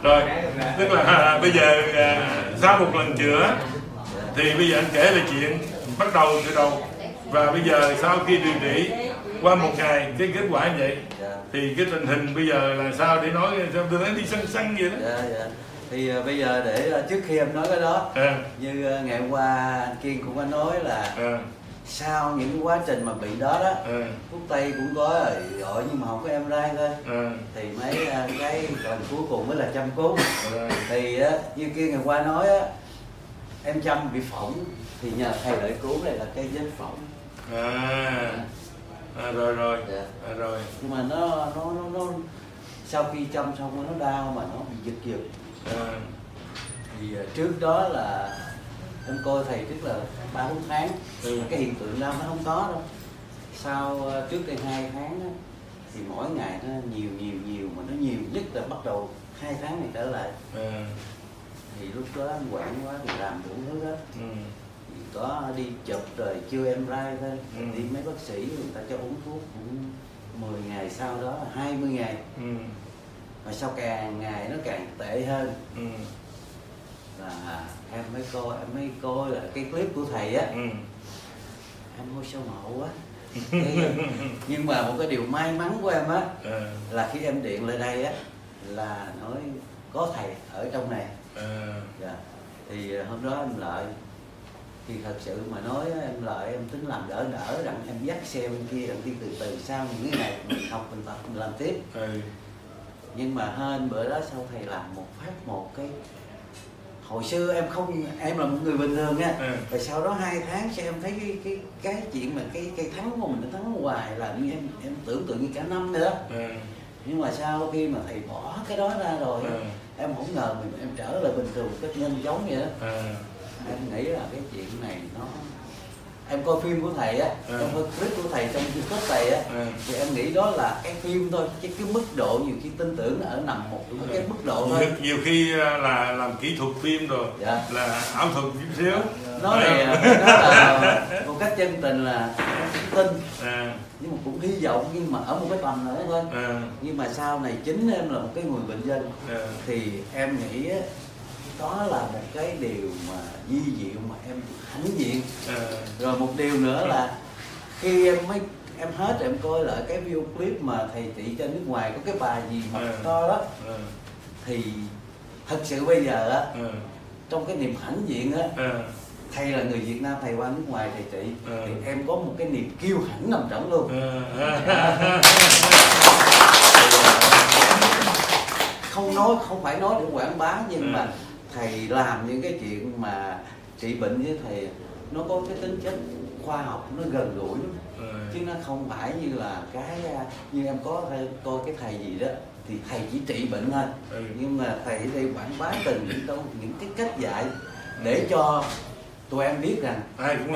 Rồi, tức là bây giờ sau một lần chữa thì bây giờ anh kể lại chuyện bắt đầu từ đầu, và bây giờ sau khi điều trị qua một ngày cái kết quả như vậy thì cái tình hình bây giờ là sao để nói, sao tôi nói đi săn săn vậy đó. Thì bây giờ để trước khi em nói cái đó, như ngày hôm qua anh Kiên cũng có nói là sau những quá trình mà bị đó đó, thuốc tây cũng có gọi nhưng mà không có em rai thôi, thì mấy cái còn cuối cùng mới là chăm cứu. Thì như Kiên ngày qua nói á, em chăm bị phỏng thì nhờ thầy lợi cứu này là cây vết phỏng. Rồi rồi. Rồi. Nhưng mà nó sau khi chăm xong nó đau mà nó bị giật giật. Thì trước đó là em coi thầy tức là 3-4 tháng, cái hiện tượng đau nó không có đâu. Sau trước đây 2 tháng đó, thì mỗi ngày nó nhiều mà nó nhiều nhất là bắt đầu 2 tháng này trở lại. Thì lúc đó anh quản quá thì làm đủ thứ hết. Thì có đi chụp rồi chưa em rai thôi, đi mấy bác sĩ người ta cho uống thuốc cũng 10 ngày, sau đó là 20 ngày. Mà sau càng ngày nó càng tệ hơn. Là em mới coi là cái clip của thầy á, em hôi sâu mậu quá. Nhưng mà một cái điều may mắn của em á là khi em điện lại đây á là nói có thầy ở trong này. Thì hôm đó em Lợi thì thật sự mà nói em Lợi em tính làm đỡ rằng em dắt xe bên kia đặng đi từ sau những cái này mình học mình tập mình làm tiếp. Nhưng mà hên bữa đó sau thầy làm một phát một cái, hồi xưa em là một người bình thường nha, rồi sau đó 2 tháng sau em thấy cái chuyện mà cái thắng của mình nó thắng hoài là như em tưởng tượng như cả năm nữa. Nhưng mà sau khi mà thầy bỏ cái đó ra rồi em không ngờ em trở lại bình thường cách nhanh chóng vậy đó. Em nghĩ là cái chuyện này nó, em coi phim của thầy á, em coi clip của thầy trong YouTube thầy á, thì em nghĩ đó là cái phim thôi, chứ cái mức độ nhiều khi tin tưởng ở nằm một cái mức độ thôi. Nhiều khi là làm kỹ thuật phim rồi, là ảo thuật chút xíu. Nó là một cách chân tình là tin, nhưng mà cũng hy vọng nhưng mà ở một cái tầm nữa thôi. Nhưng mà sau này chính em là một cái người bệnh nhân, thì em nghĩ đó là một cái điều mà di diệu mà em hãnh diện. Rồi một điều nữa là khi em hết em coi lại cái video clip mà thầy chỉ trên nước ngoài có cái bà gì mà to đó, thì thật sự bây giờ á, trong cái niềm hãnh diện á, thầy là người Việt Nam, thầy qua nước ngoài thầy trị, thì em có một cái niềm kiêu hãnh nằm trong luôn. Không phải nói để quảng bá, nhưng mà thầy làm những cái chuyện mà trị bệnh với thầy nó có cái tính chất khoa học, nó gần gũi lắm. Chứ nó không phải như là cái như em có coi cái thầy gì đó thì thầy chỉ trị bệnh thôi, nhưng mà thầy ở đây quảng bá từng những cái cách dạy để cho tụi em biết rằng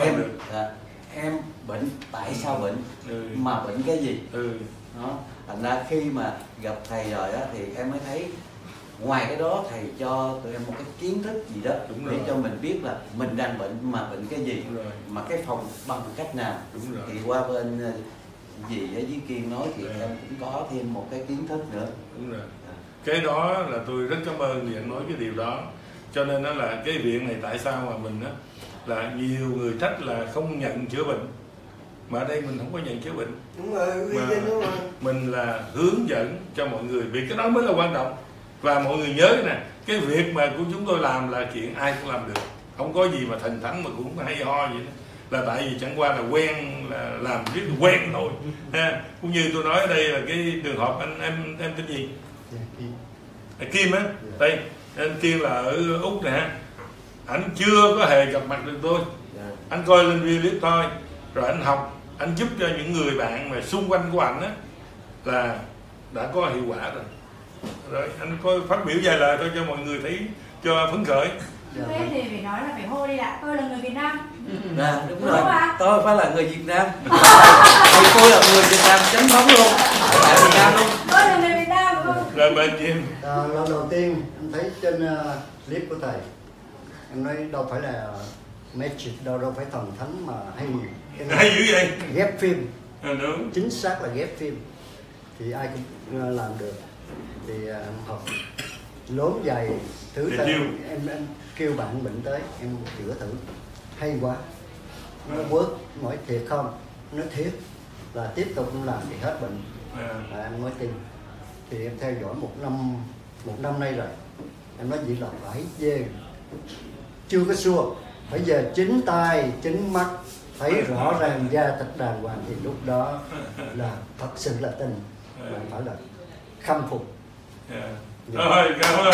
em bệnh tại sao bệnh, mà bệnh cái gì. Đó, thành ra khi mà gặp thầy rồi á thì em mới thấy ngoài cái đó thầy cho tụi em một cái kiến thức gì đó để cho mình biết là mình đang bệnh mà bệnh cái gì, mà cái phòng bằng cách nào. Thì qua bên gì ở dưới Kiên nói thì em cũng có thêm một cái kiến thức nữa. Cái đó là tôi rất cảm ơn vì anh nói cái điều đó. Cho nên đó là cái viện này tại sao mà mình á là nhiều người trách là không nhận chữa bệnh, mà ở đây mình không có nhận chữa bệnh. Mà mình là hướng dẫn cho mọi người, vì cái đó mới là quan trọng. Và mọi người nhớ nè, cái việc mà của chúng tôi làm là chuyện ai cũng làm được, không có gì mà thần thánh mà cũng hay ho vậy đó. Là tại vì chẳng qua là quen, là làm rất là quen thôi. Cũng như tôi nói ở đây là cái trường hợp em tên gì? Kim á, đây anh Kim là ở Úc nè, anh chưa có hề gặp mặt được tôi, anh coi lên video clip thôi, rồi anh học, anh giúp cho những người bạn mà xung quanh của anh á là đã có hiệu quả rồi. Rồi anh coi phát biểu vài lời thôi cho mọi người thấy cho phấn khởi. Thế thì phải nói là phải hô đi ạ, tôi là người Việt Nam. Đúng rồi, tôi phải là người Việt Nam. Thì tôi là người Việt Nam chánh thống luôn, tại Việt Nam luôn. Tôi là người Việt Nam không? Rồi bên Jim. Lần đầu tiên em thấy trên clip của thầy, em nói đâu phải là magic đâu phải thần thánh mà hay dữ vậy. Ghép phim. Đúng. Chính xác là ghép phim thì ai cũng làm được. Thì em học lốm dài thứ Để chiêu. em kêu bạn bệnh tới em chữa thử, hay quá, nó work, nói thiệt không, nó thiệt là tiếp tục làm thì hết bệnh. Em mới tin, thì em theo dõi một năm nay rồi, em nói vậy là phải về, chưa có xua, bây giờ chính tai chính mắt thấy rõ ràng da thịt đàng hoàng thì lúc đó là thật sự là tin, mà phải là khâm phục. Rồi, cảm ơn.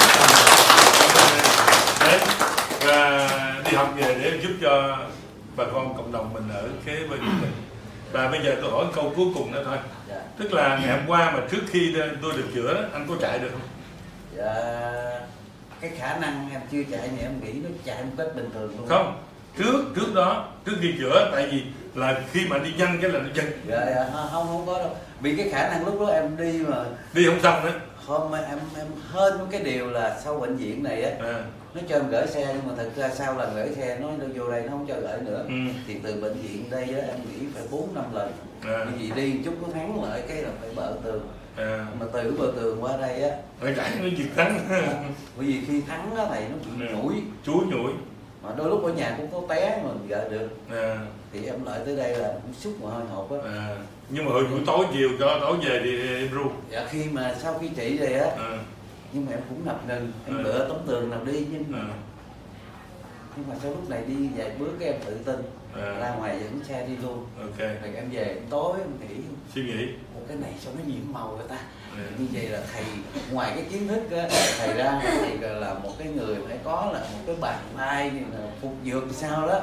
Đấy, và đi học về để giúp cho bà con cộng đồng mình ở kế bên mình. Và bây giờ tôi hỏi câu cuối cùng nữa thôi. Tức là ngày hôm qua mà trước khi tôi được chữa, anh có chạy được không? Dạ, cái khả năng em chưa chạy thì em nghĩ nó chạy một cách bình thường luôn. Không, trước đó, trước khi chữa, tại vì là khi mà đi nhanh cái là nó giật. Dạ, không có đâu. Vì cái khả năng lúc đó em đi mà đi không xong nữa. Không, em hên cái điều là sau bệnh viện này á, nó cho em gửi xe, nhưng mà thật ra sau lần gửi xe nó vô đây nó không cho gửi nữa. Thì từ bệnh viện đây á, em nghĩ phải 4-5 lần. Vì đi một chút nó thắng lại cái là phải bợ tường. Mà từ bờ tường qua đây á, phải chạy nó giật thắng. Bởi vì khi thắng á thầy nó bị nhủi, chuối nhủi. mà đôi lúc ở nhà cũng có té mà mình gỡ được. Thì em lại tới đây là cũng xúc mà hơi hột á. Nhưng mà hồi buổi tối chiều cho tối về thì em ru. Dạ, khi mà sau khi trị rồi á, nhưng mà em cũng ngập ngừng, em lựa tấm tường nào đi, nhưng mà sau lúc này đi vài bước cái em tự tin ra ngoài dẫn xe đi luôn. Rồi em về tối em nghĩ suy nghĩ cái này sao nó nhiễm màu người ta. Như vậy là thầy ngoài cái kiến thức á, thầy ra thầy là một cái người phải có là một cái bàn tay phục dược sao đó.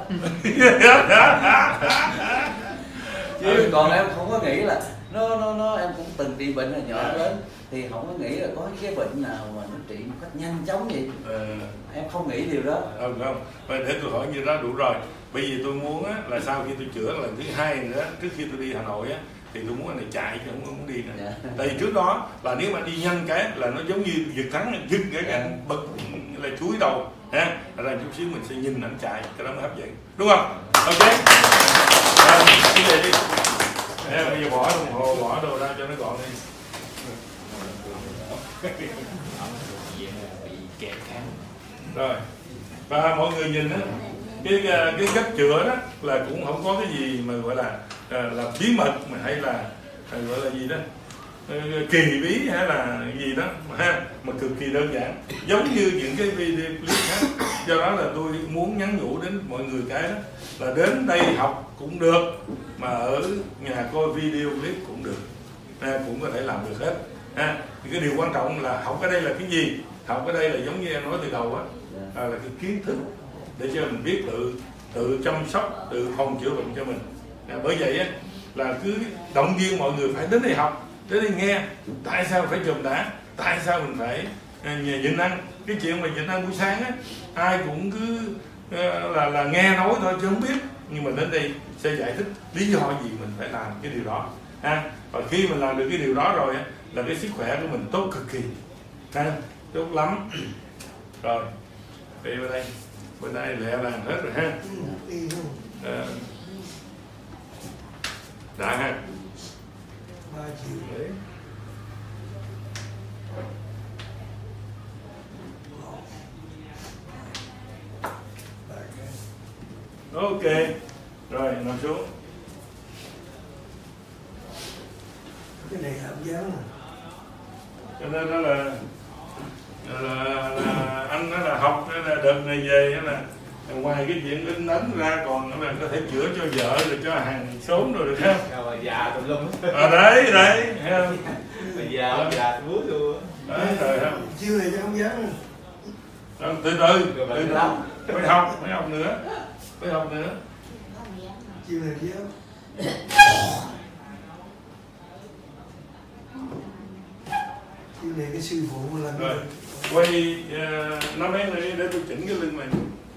Chứ còn em không có nghĩ là nó em cũng từng trị bệnh là nhỏ lớn thì không có nghĩ là có cái bệnh nào mà nó trị một cách nhanh chóng vậy. Em không nghĩ điều đó. Không. Vậy để tôi hỏi như đó đủ rồi. Bởi vì tôi muốn á, là sau khi tôi chữa lần thứ hai nữa, trước khi tôi đi Hà Nội á, thì tôi muốn anh này chạy chứ không muốn đi nữa. Tại vì trước đó là nếu mà đi nhanh cái là nó giống như giật thắng, giật cái bật là chuối đầu ha. Rồi chút xíu mình sẽ nhìn ảnh chạy, cái đó mới hấp dẫn, đúng không? Ok. Đi về đi. Bây giờ bỏ đồng hồ, bỏ đồ ra cho nó gọn đi. Rồi. Và mọi người nhìn á, cái cách chữa đó là cũng không có cái gì mà gọi là bí mật mà hay là gọi là gì đó kỳ bí hay là gì đó mà cực kỳ đơn giản, giống như những cái video clip khác. Do đó là tôi muốn nhắn nhủ đến mọi người cái đó là đến đây học cũng được, mà ở nhà coi video clip cũng được, cũng có thể làm được hết. Thì cái điều quan trọng là học ở đây là cái gì? Học ở đây là giống như em nói từ đầu á, là cái kiến thức để cho mình biết tự chăm sóc, tự phòng chữa bệnh cho mình. Bởi vậy á, là cứ động viên mọi người phải đến đây học, đến đây nghe tại sao phải chùm đá, tại sao mình phải nhịn ăn. Cái chuyện mà nhịn ăn buổi sáng á, ai cũng cứ là nghe nói thôi chứ không biết, nhưng mà đến đây sẽ giải thích lý do gì mình phải làm cái điều đó. Và khi mình làm được cái điều đó rồi á, là cái sức khỏe của mình tốt cực kỳ, tốt lắm. Rồi đi bên đây lẹ làm hết rồi ha. Đã ha. 3 triệu đấy. Ok. Rồi nằm xuống. Cái này hàm dáng à. Cho nên đó là anh nói là học là đợt này về là ngoài cái chuyện in ấn ra còn là có thể chữa cho vợ rồi cho hàng xóm rồi được không? Rồi già tùm lum. Đấy Bây giờ già muối luôn. Đấy rồi không? Chiêu này cho không dáng. Từ phải học nữa. Chiêu này chứ. Chiêu này cái sư phụ mà làm. Rồi quay nó mấy này để tôi chỉnh cái lưng này.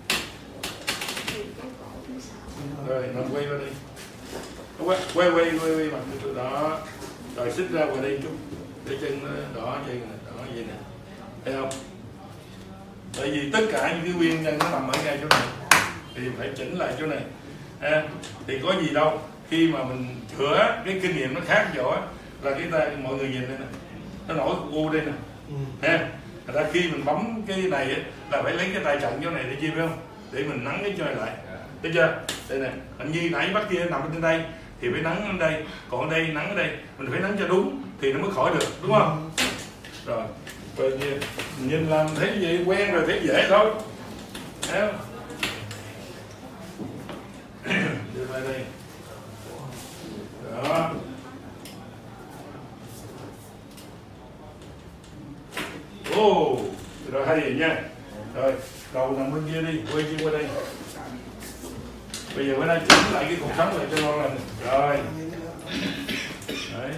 Rồi nó quay qua đây. Quay mặt từ đó. Rồi xích ra qua đây chút để chân nó đỏ vậy nè. Thấy không? Tại vì tất cả những cái nguyên nhân nó nằm ở ngay chỗ này thì phải chỉnh lại chỗ này. Thì có gì đâu, khi mà mình chữa cái kinh nghiệm nó khác chỗ là cái ta mọi người nhìn đây nè, nó nổi u đây nè. Ra khi mình bấm cái này ấy, là phải lấy cái tay trận chỗ này để chi phải không? Để mình nắn cái chỗ này lại. Thấy chưa? Đây nè, anh Nhi nãy bắt kia nằm trên đây thì phải nắn ở đây, còn ở đây nắn ở đây, mình phải nắn cho đúng thì nó mới khỏi được, đúng không? Rồi, rồi nhìn làm thấy vậy quen rồi thấy dễ thôi. Thấy không? Đưa lại đây. Đó. Ồ, rồi hay vậy nha. Rồi, đầu nằm bên kia đi, quay kia qua đây. Bây giờ mới đang chỉnh lại cái cuộc sống lại cho ngon lành. Rồi. Đấy.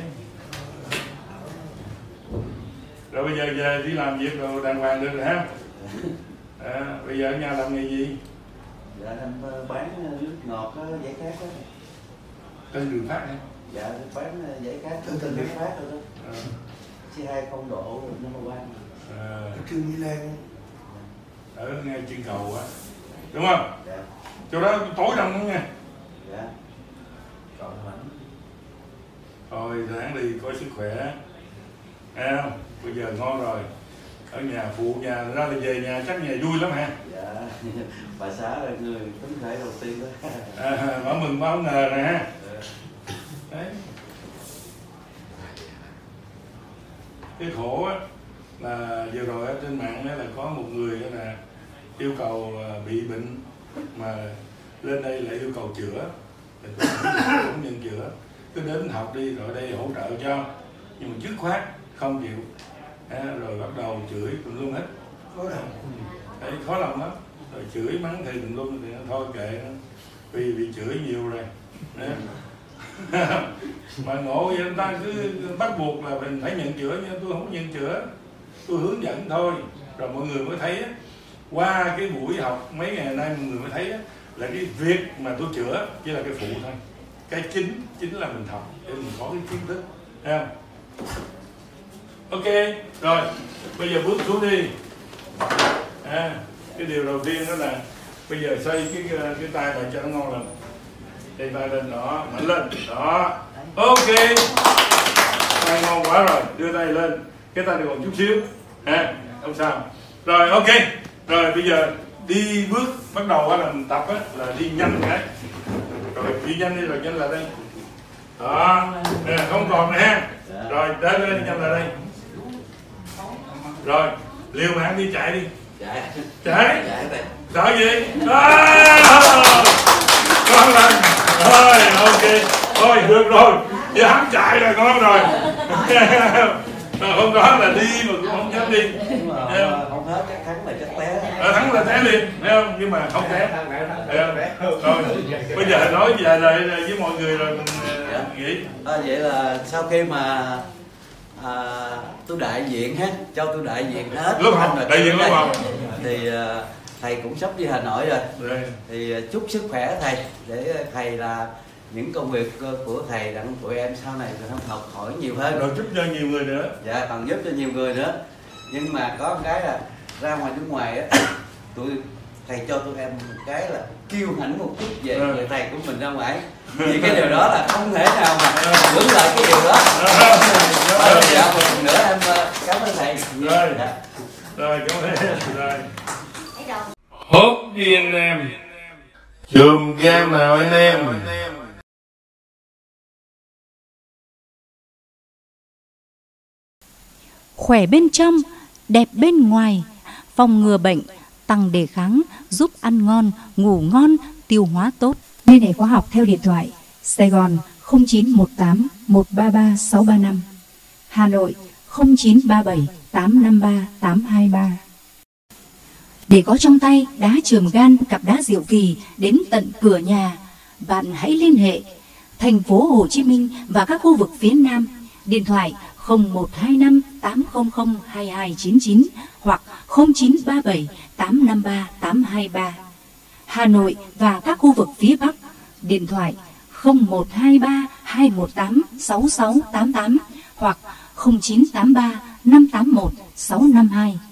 Rồi bây giờ về đi làm việc rồi đàng hoàng được rồi ha. Bây giờ ở nhà làm nghề gì? Dạ em bán nước ngọt giải khát đó. Tên đường Phát hả? Dạ bán giải khát tên đường Phát rồi đó. Chứ 20 độ nó mà quan. Trương Mỹ Lan Ở ngay trên cầu á, đúng không? Dạ. Chỗ đó tối đông lắm nha. Dạ. Còn vẫn. Thôi ráng đi coi sức khỏe. Nghe không? Bây giờ ngon rồi. Ở nhà phụ nhà ra là về nhà chắc nhà vui lắm ha. Dạ. Bà xã là người phấn khởi đầu tiên đó. Bảo mừng báo ngờ nè ha. Đấy. Cái khổ á là vừa rồi ở trên mạng đó là có một người đó là yêu cầu bị bệnh mà lên đây lại yêu cầu chữa, cũng nhận chữa, cứ đến học đi rồi ở đây hỗ trợ cho, nhưng mà dứt khoát không chịu, rồi bắt đầu chửi tùm lum hết. khó lòng. Đấy, khó lòng lắm, rồi chửi mắng thì tùm lum thì thôi kệ nó, vì bị chửi nhiều rồi. Mà ngộ vậy người ta cứ bắt buộc là mình phải nhận chữa, nhưng tôi không nhận chữa, tôi hướng dẫn thôi, rồi mọi người mới thấy qua cái buổi học mấy ngày nay mọi người mới thấy là cái việc mà tôi chữa chỉ là cái phụ thôi, cái chính là mình học để mình có cái kiến thức, thấy không? Ok, rồi bây giờ bước xuống đi. Cái điều đầu tiên đó là bây giờ xoay cái tay lại cho nó ngon lành. Đây tay lên, đó, mạnh lên, đó. Ok, tay ngon quá rồi, đưa tay lên, cái tay này còn chút xíu, không sao. Rồi ok, rồi bây giờ đi bước bắt đầu là mình tập là đi nhanh cái, rồi đi nhanh đi rồi nhanh lại đây, đó, không còn nữa ha. Rồi đến lên nhanh lại đây. Rồi liều mạng đi chạy đi. Chạy sợ gì? Con lên. Thôi ok, thôi được rồi, giờ hắn chạy rồi, ngon rồi. Hôm đó là đi mà cũng không dám đi. Không hết chắc thắng là chắc té. Thắng là té liền, thấy không? Nhưng mà không té. Rồi bây giờ nói về lại với mọi người rồi mình nghĩ. Vậy là sau khi mà tôi đại diện cho tôi đại diện hết lớp học, đại diện lớp học thì thầy cũng sắp đi Hà Nội rồi. Thì chúc sức khỏe thầy, để thầy là những công việc của thầy đặng tụi em sau này tụi em học hỏi nhiều hơn, rồi giúp cho nhiều người nữa. Dạ, còn giúp cho nhiều người nữa. Nhưng mà có một cái là ra ngoài nước ngoài á, thầy cho tụi em một cái là kiêu hãnh một chút về người thầy của mình ra ngoài. Vì cái điều đó là không thể nào mà hưởng lại cái điều đó. Dạ, một lần nữa em cảm ơn thầy. Rồi cảm ơn rồi. Hốt đi anh em, chùm game nào anh em. Khỏe bên trong, đẹp bên ngoài, phòng ngừa bệnh, tăng đề kháng, giúp ăn ngon, ngủ ngon, tiêu hóa tốt. Liên hệ khóa học theo điện thoại Sài Gòn 0918 133 635, Hà Nội 0937 853 823. Để có trong tay đá chườm gan, cặp đá Diệu Kỳ đến tận cửa nhà, bạn hãy liên hệ thành phố Hồ Chí Minh và các khu vực phía Nam, điện thoại 0125 800 2299 hoặc 0937 853 823. Hà Nội và các khu vực phía Bắc, điện thoại 0123 218 6688 hoặc 0983 581 652.